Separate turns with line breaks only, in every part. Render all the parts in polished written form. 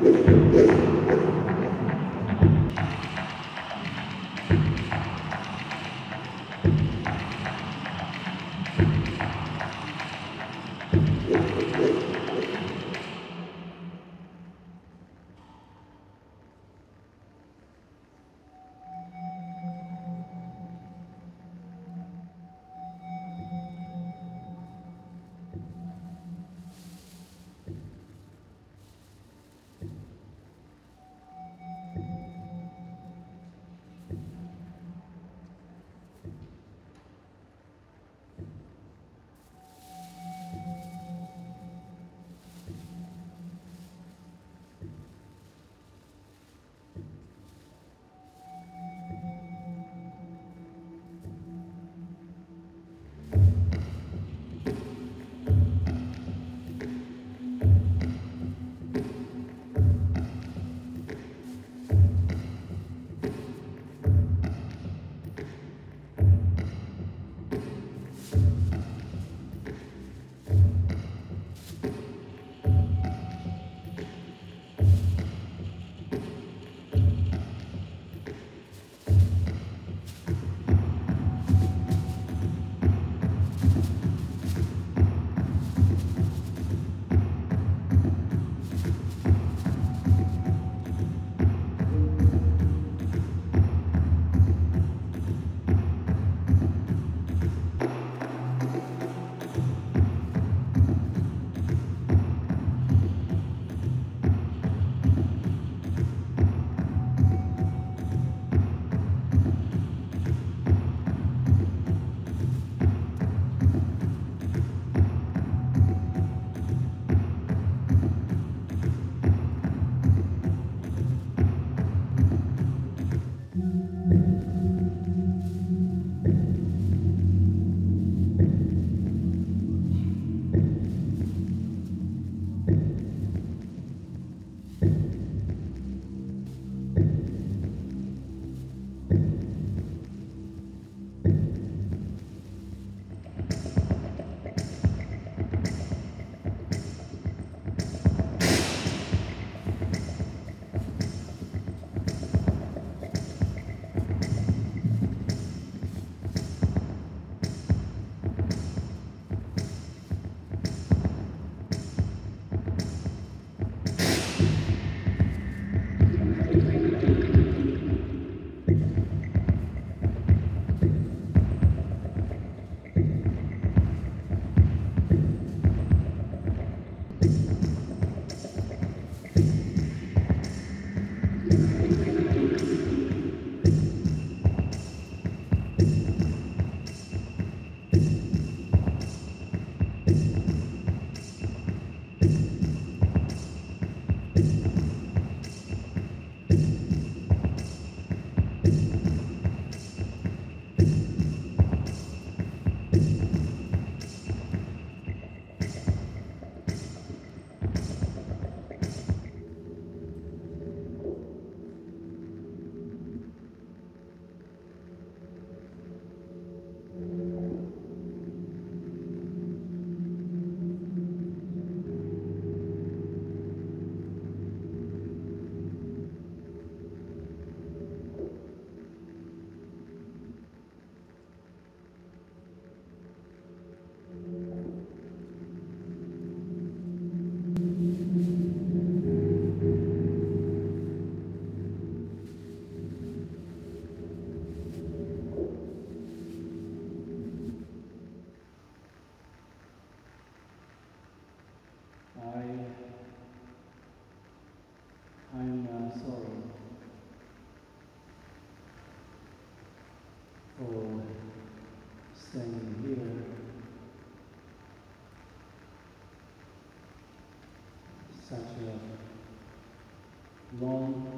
long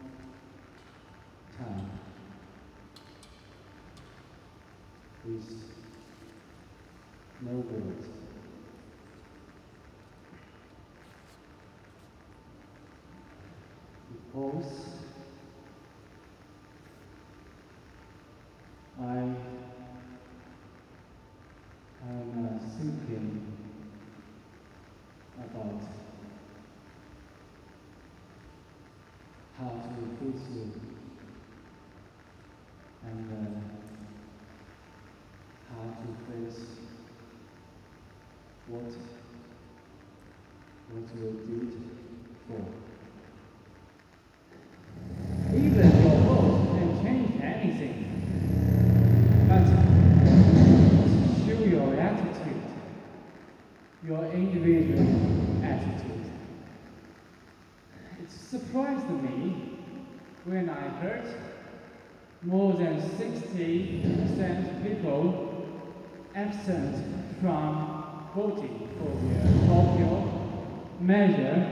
time with no words. Because I am thinking about how to fix you, and how to face what you did for. Even your vote can change anything, but show your attitude, your individual attitude. It surprised me when I heard more than 60% people absent from voting for the popular measure.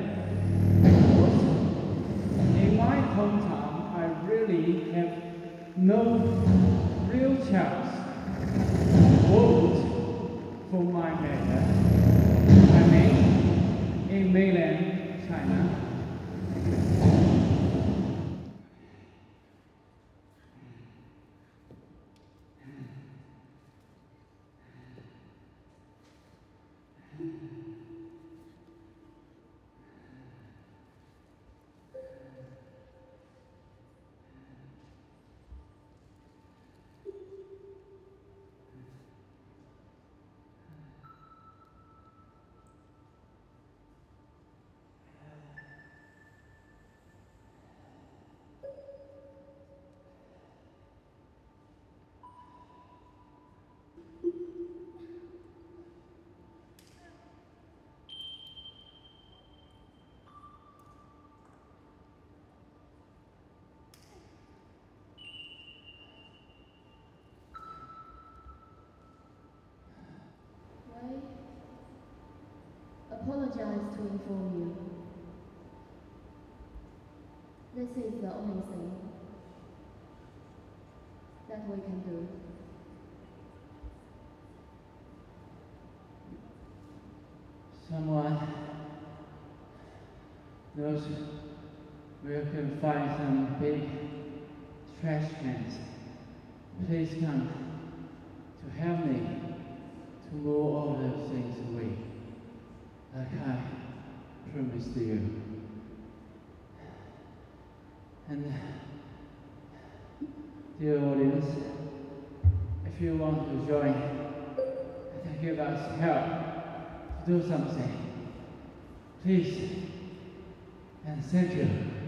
In my hometown, I really have no real chance to vote for my measure. I mean, in mainland China.
Apologize to inform you. This is the only thing that we can do.
Someone knows where we can find some big trash cans. Please come to help me to move all those things away, like I promised you. And dear audience, if you want to join and give us help to do something, please and thank you.